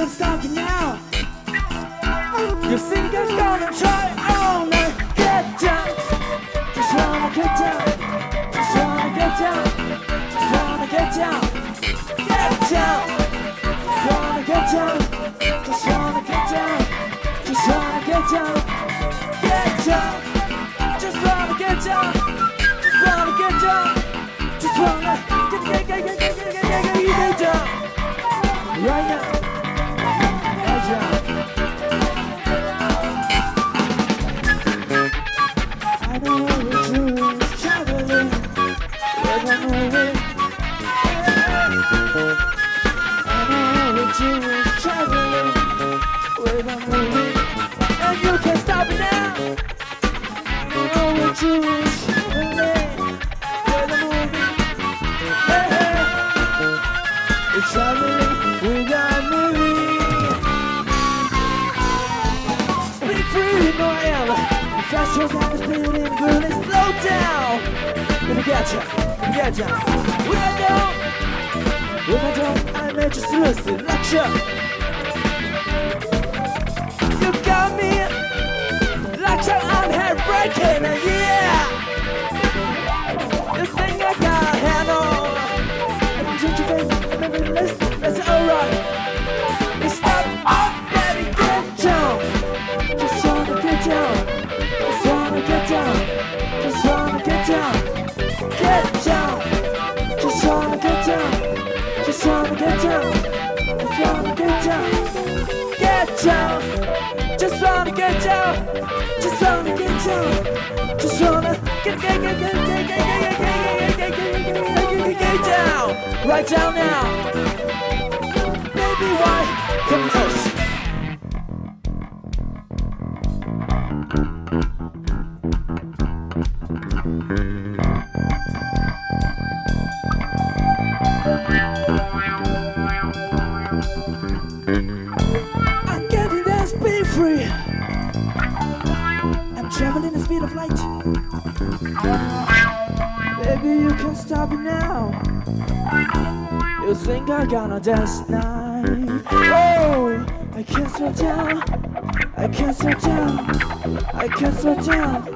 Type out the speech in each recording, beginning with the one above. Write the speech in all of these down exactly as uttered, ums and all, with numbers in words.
can stop it now. You think I'm gonna try on and get down? Just wanna get down. Just wanna get down. Just wanna get down. Get down. Just wanna get down. Just wanna get down. Just wanna get down. Get down. Just wanna get down. Just wanna get down. Just wanna get get get get get get get get get down. Right now. Right now. I know what you is traveling with a movie. I know what you is traveling with a movie. And you can't stop it now. I know what you is traveling with a movie. Hey, hey. It's traveling with a movie. Speak free, Noel. Faster than the speed and really slow down. Let me get ya, let me get ya. If I don't, if I don't, I may just lose the lecture. You got me, lecture, I'm heartbreaking, yeah. You think I got a handle? I can change your face, and never listen, that's alright. You stop, up, baby, get down. Just wanna get down. Just wanna get down, just wanna get down, get down. Just wanna get down, just wanna get down, just wanna get down, get down. Just wanna get down, just wanna get down, just wanna get get get get get get get get get get down, right down now. Baby, why come close? I'm getting that speed free. I'm traveling the speed of light. Baby, you can't stop it now. You think I'm gonna dance tonight? Oh, I can't slow down. I can't slow down. I can't slow down.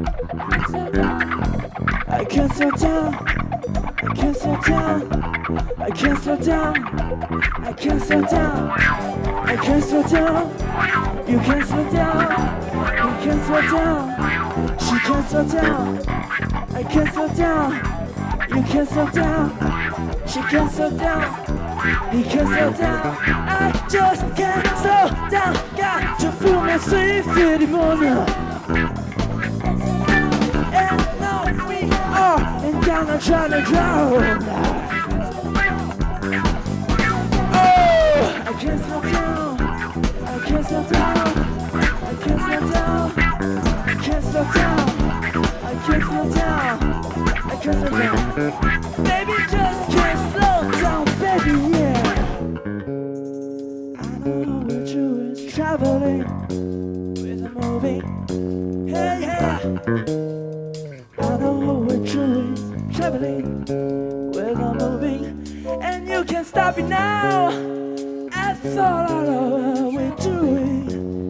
I can't slow down. I can't slow down. I can't slow down. I can't slow down. I can't slow down. You can't slow down. You can't slow down. She can't slow down. I can't slow down. You can't slow down. She can't slow down. He can't slow down. I just can't slow down. Got to feel my sweet city morning. And now we are and down I'm trying to drown. I can't slow down, I can't slow down, I can't slow down, I can't slow down, I can't slow down, I can't slow down. Baby, just can't slow down, baby, yeah. I don't know what you is traveling with a movie. Hey, yeah. I don't know what you is traveling with a movie. And you can't stop it now. That's all I know we're doing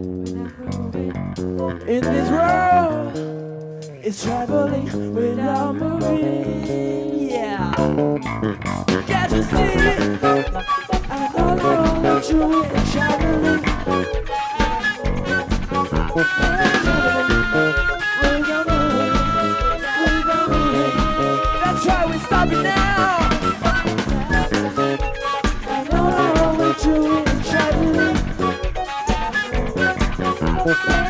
in this world. It's traveling without moving, yeah. Can't you see it? I don't know what you're traveling. Without moving, without moving. That's why we stop it now. I know what you're traveling.